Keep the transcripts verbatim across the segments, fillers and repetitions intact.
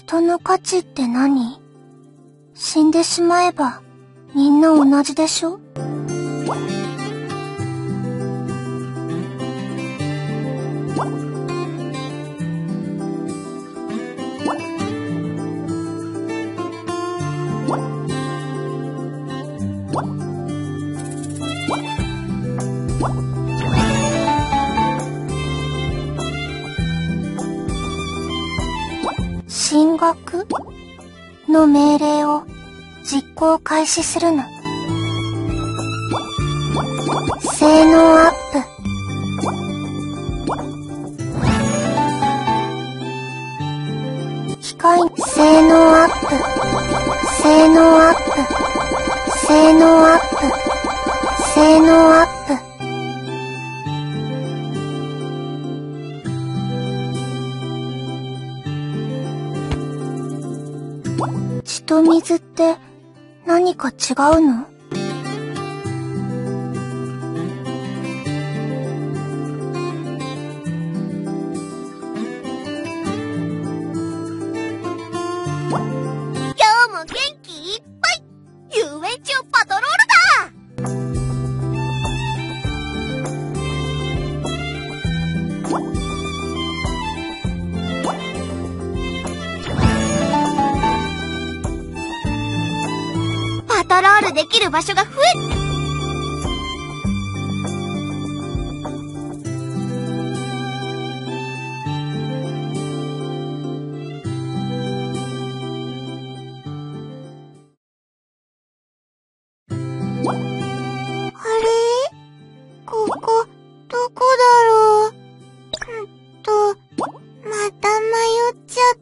人の価値って何？死んでしまえばみんな同じでしょ？進学の命令を実行開始するの。性能アップ。機械性能アップ。性能アップ。性能アップ。性能アップ。血と水って何か違うの？ 今日も元気いっぱい遊園地をパトロールだ。パトロールできる場所が増えた。あれ？ここ、どこだろう？うんと、また迷っちゃった。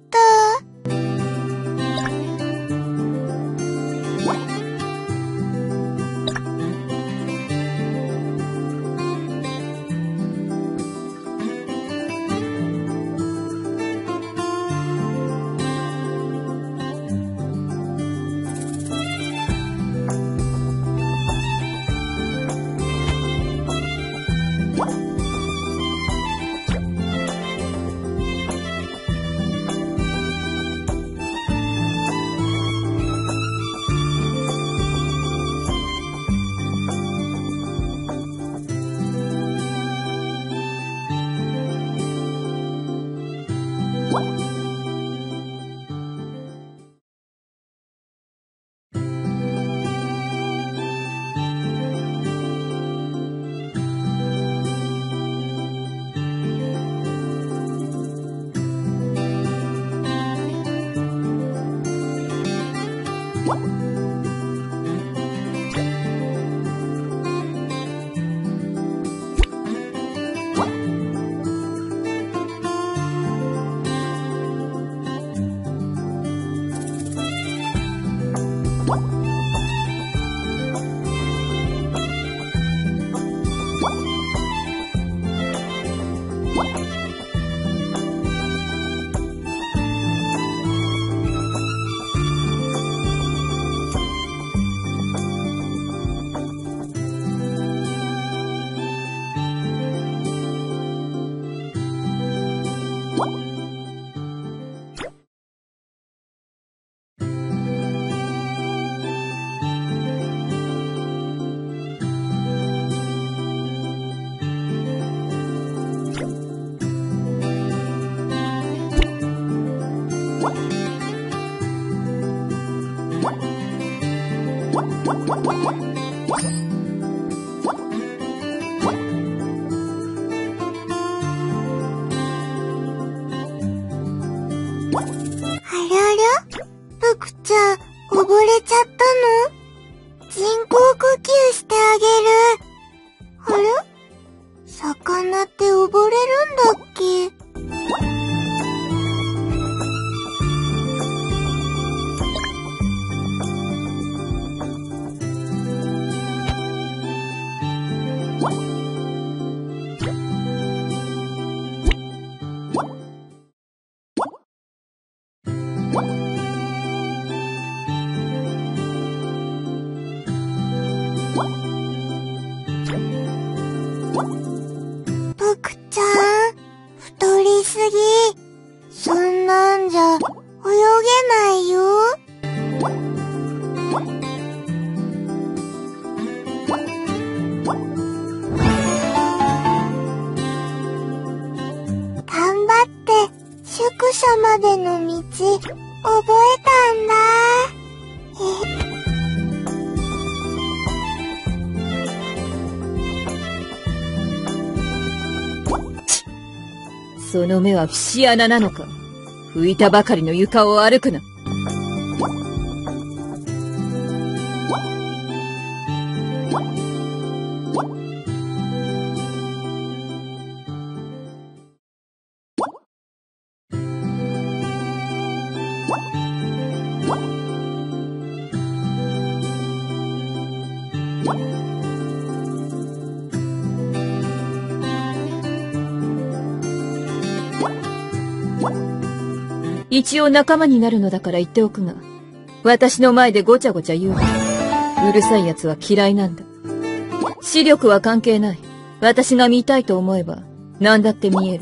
僕ちゃん、溺れちゃったの？人工呼吸してあげる。あれ？魚って溺れるんだっけ？僕ちゃん、太りすぎ。そんなんじゃ泳までの道、覚えたんだ。 その目は節穴なのか。拭いたばかりの床を歩くな。一応仲間になるのだから言っておくが、私の前でごちゃごちゃ言うな。うるさい奴は嫌いなんだ。視力は関係ない。私が見たいと思えば何だって見える。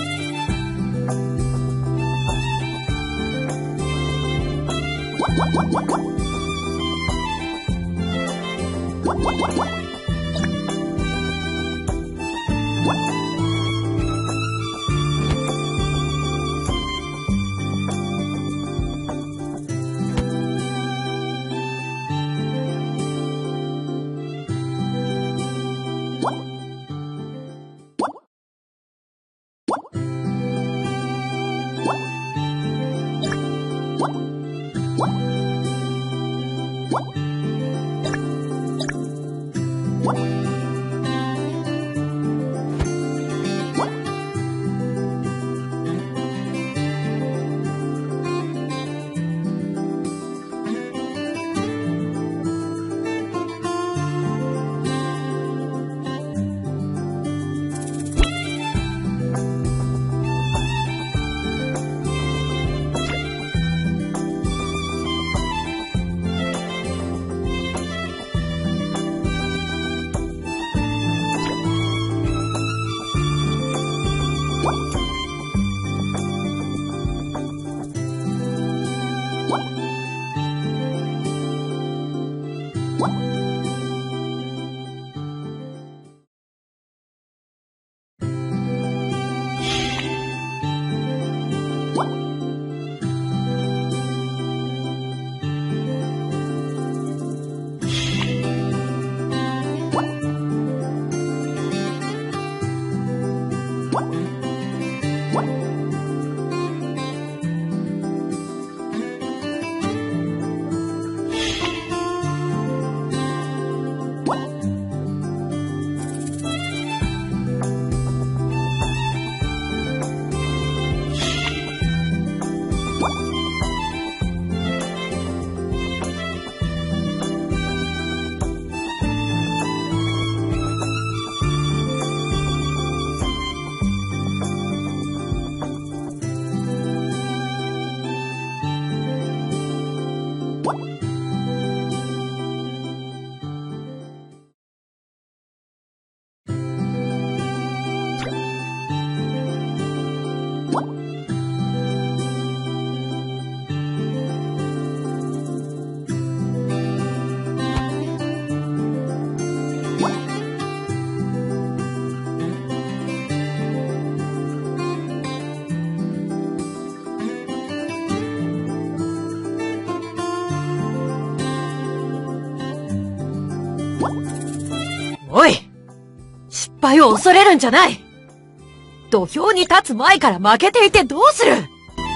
おい！失敗を恐れるんじゃない！土俵に立つ前から負けていてどうする！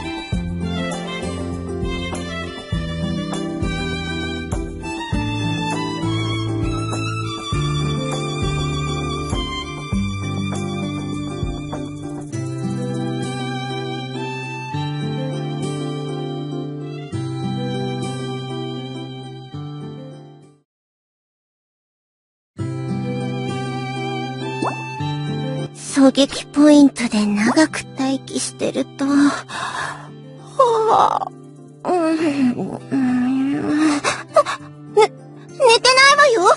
狙撃ポイントで長く待機してると、はぁ、うん、うん、ね、寝てないわよ。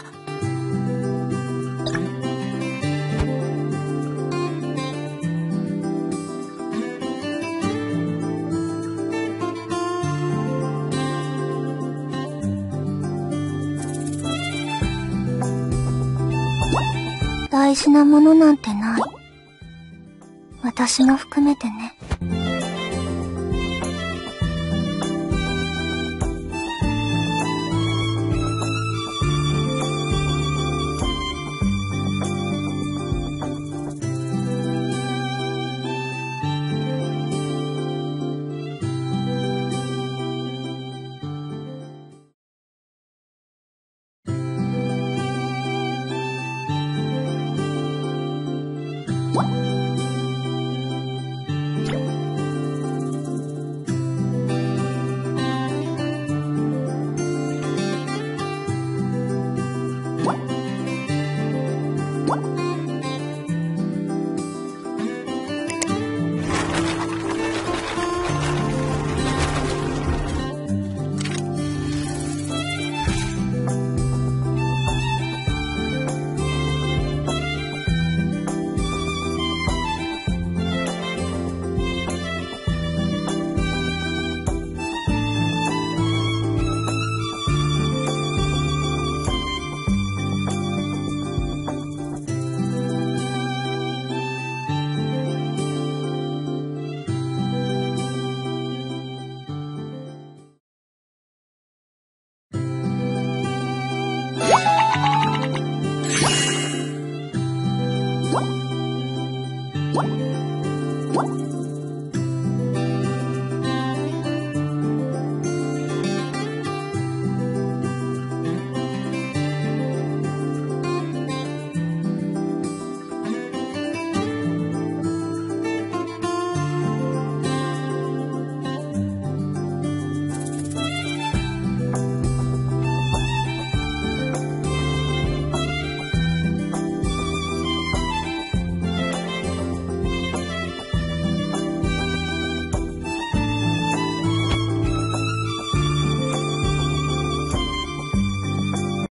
大事なものなんてない。私も含めてね。